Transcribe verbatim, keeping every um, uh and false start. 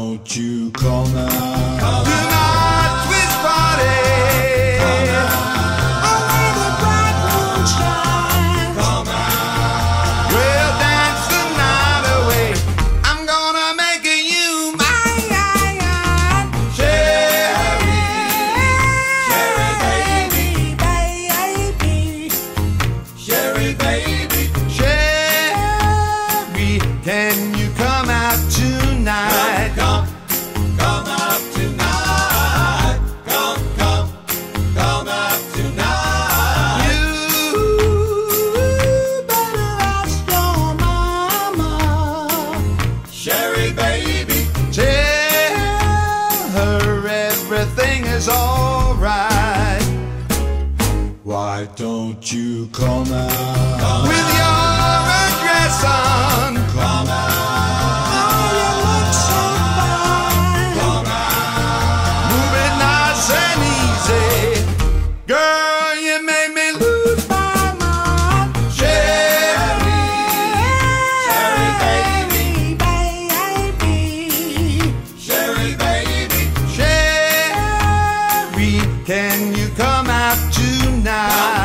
don't you come out? Come to my Swiss party. Come out. Only the bright moon shines. Come out. We'll dance the night away. I'm gonna make you mine. Sherry, Sherry baby, baby. Sherry baby. Sherry, can you come out tonight? Come, come out tonight. Come, come, come out tonight. You better ask your mama. Sherry baby, Tell her everything is alright. Why don't you come out Come with your address on? come out. Oh, you look so fine. Come out. Move it nice and easy. Girl, you made me lose my mind. Sherry, Sherry baby, baby. Sherry baby. Sherry, can you come out tonight?